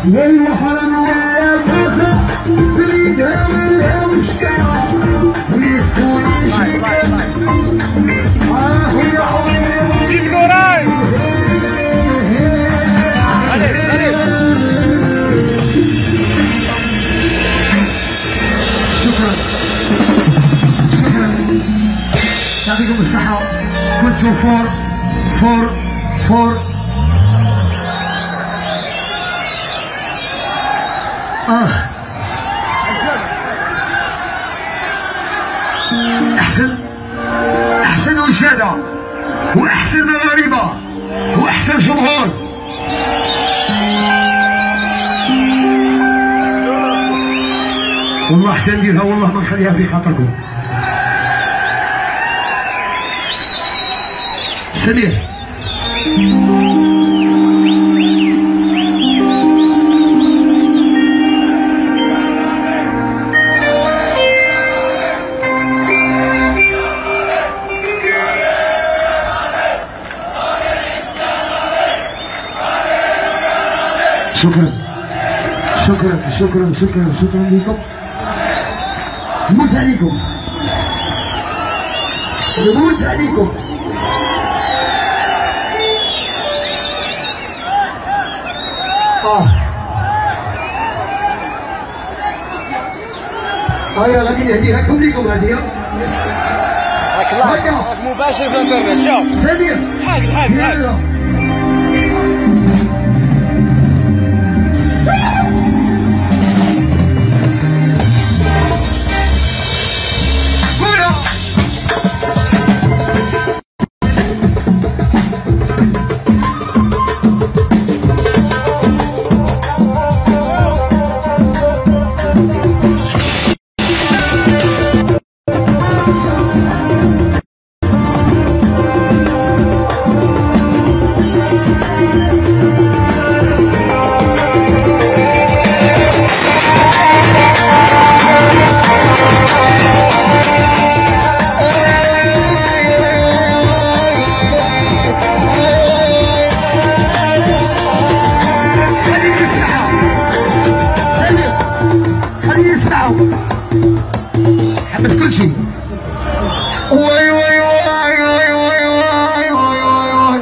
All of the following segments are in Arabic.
والوحرن والبوسة بريدها منها مشكلة ويسكون يشكل يا عمري راي شكرا يعطيكم الصحة كنتوا فور احسن وشادة واحسن مغاربة واحسن جمهور. والله حتى نديرها والله ما نخليها في خاطركم. سمير شكرا لكم. نموت عليكم يا غادي نهديها لكم هذه هاك مباشر في الانترنت. شوف سمير حاق حبس كل شيء. واي واي واي واي واي واي واي واي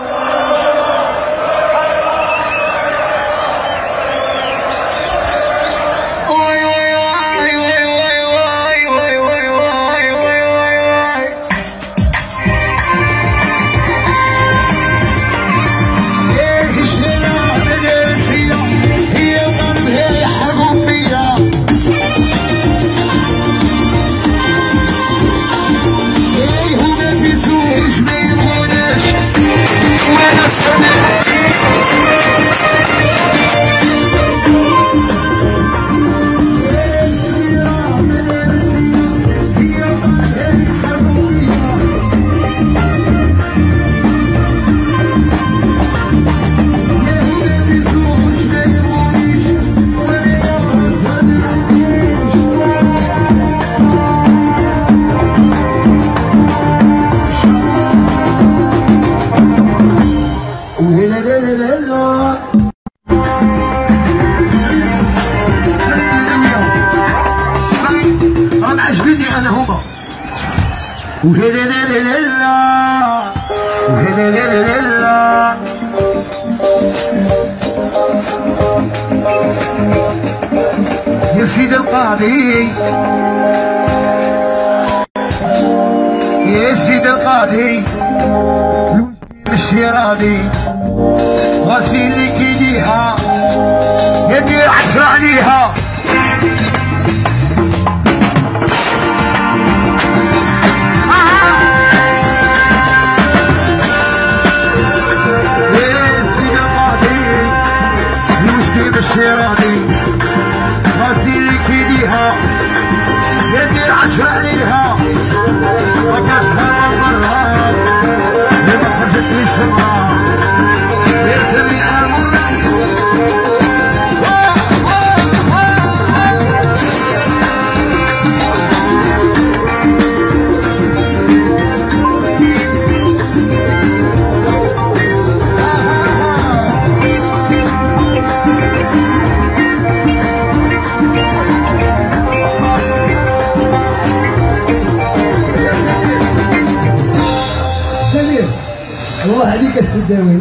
يا سيدي القاضي يا سيدي القاضي مشي راضي غسيل لك ايديها يدي 10 عليها الشيراني غسيلك ايديها يدير 10 عليها وقفها المرة لما خرجت لي الشمعة يا سميع المرة الله عليك السداوي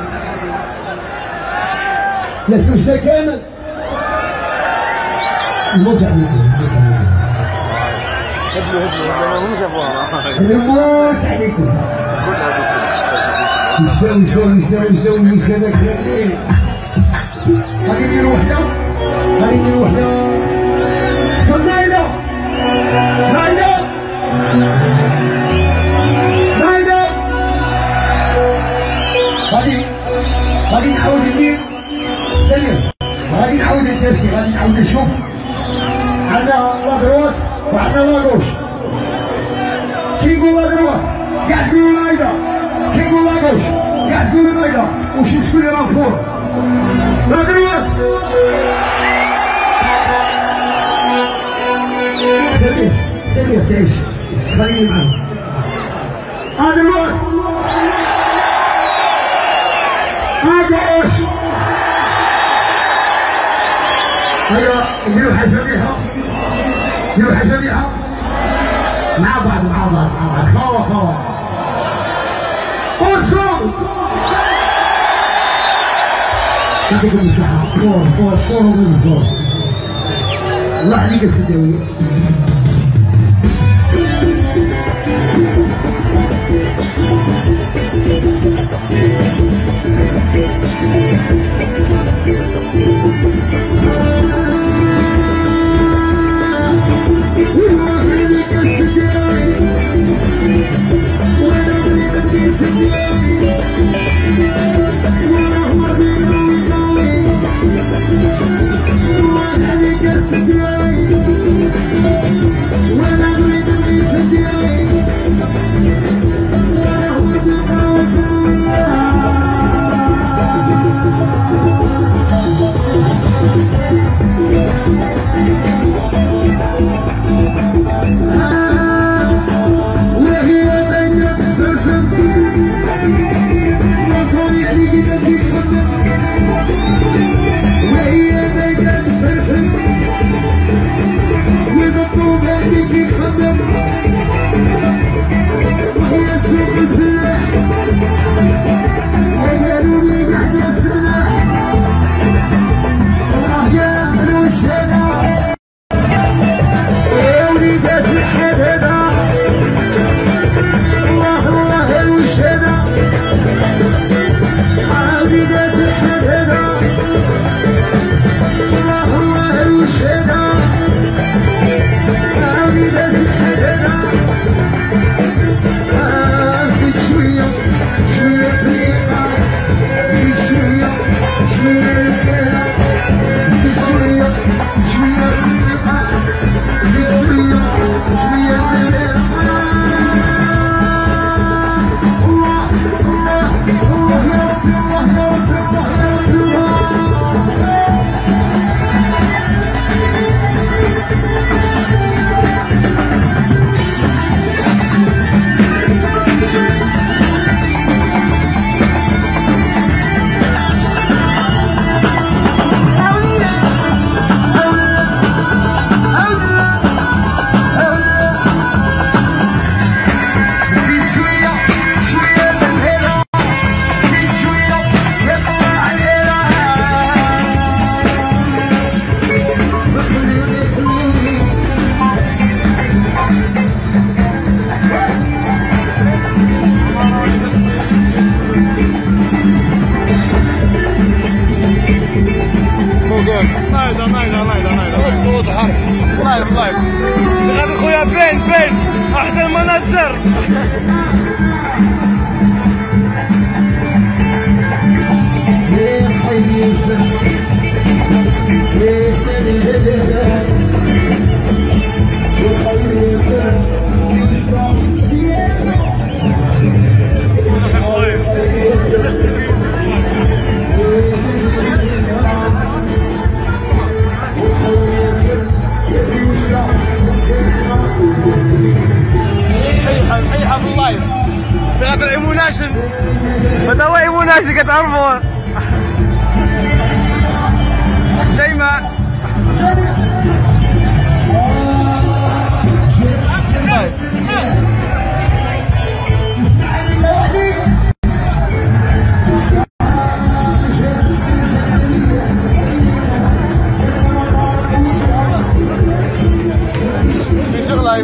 لا سوسة كامل الموت عليكم الموت عليكم وشاو هذاك غادي نديرو وحده شكون نايله غادي نعاود ندير سليم غادي نعاود ندير غادي نعاود نشوف عندنا لاكروات وعندنا لاكوش كي يقول لاكروات كاع تقولوا نايده كي يقول لاكوش كاع تقولوا نايده وشي شكون اللي راه فوق لاكروات سليم تعيش خليني معاهم هذا الوقت هيا نديرو حاجه مليحه مع بعض خوا وصل يعطيكم الصحه فور بالزور الله عليك السداوي لايف غادي خويا بين احسن مناجر هذا ايموناشن هذا هو ايموناشن كتعرفوا شيماء لايف.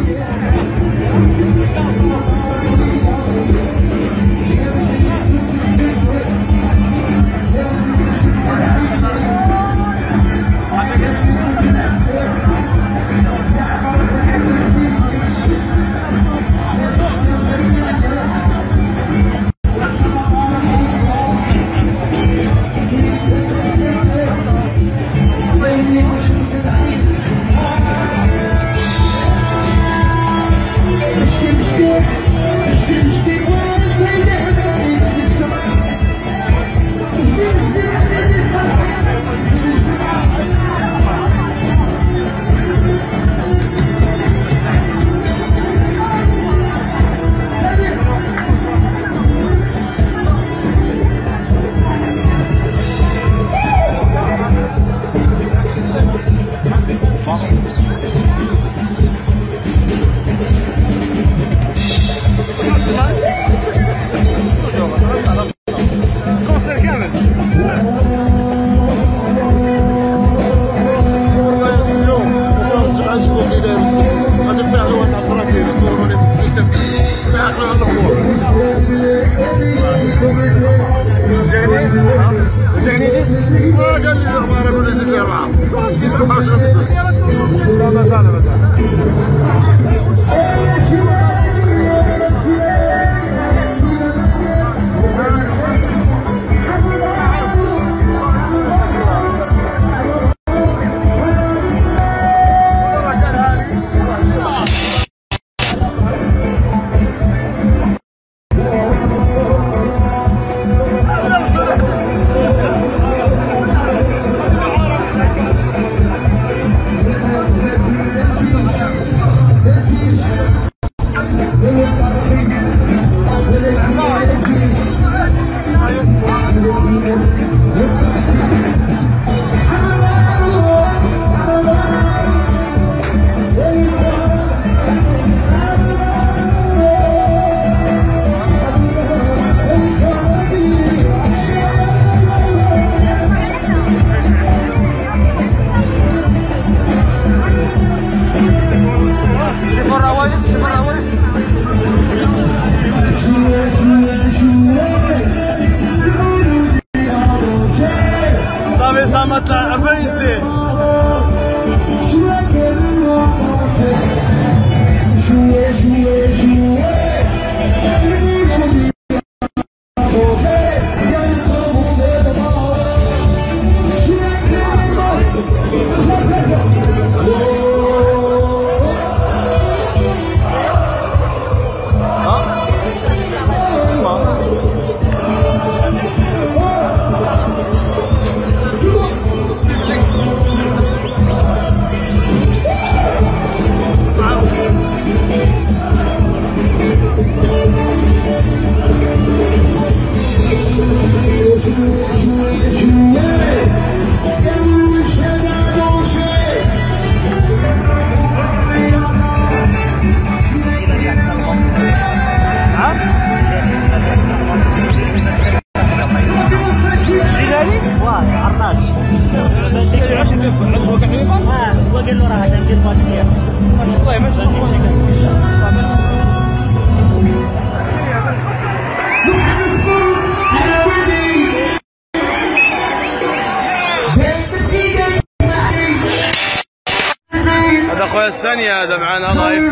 الثانية هذا معنا لايف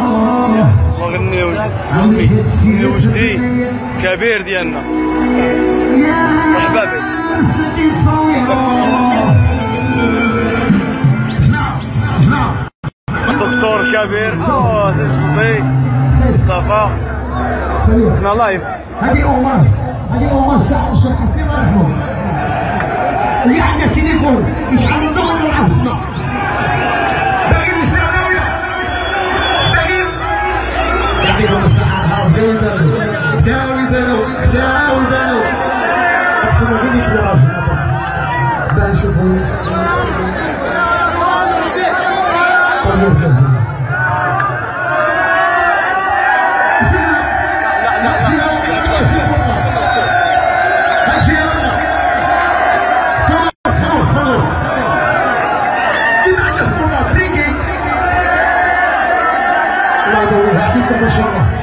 وغني وجدي كبير ديالنا. مرحبا بك دكتور كبير سي صديق مصطفى. كنا لايف. هذه أمار شعب الشرقسي الله يرحمه اللي عندنا تليفون يشعل الضغط والعصمة داوي دلو يضوي عليكم ما شاء الله.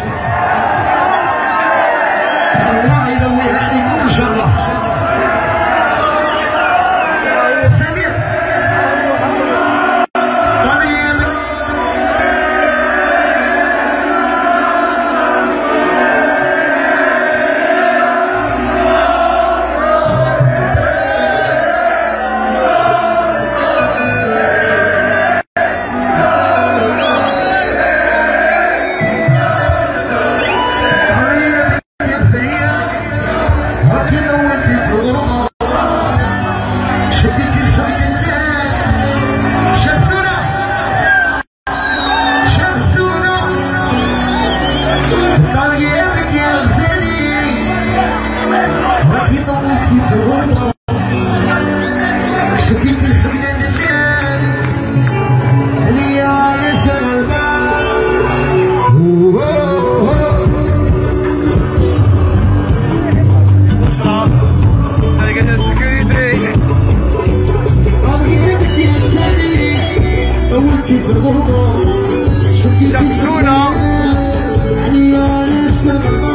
الله يضوي عليكم ما شاء الله. شمسونا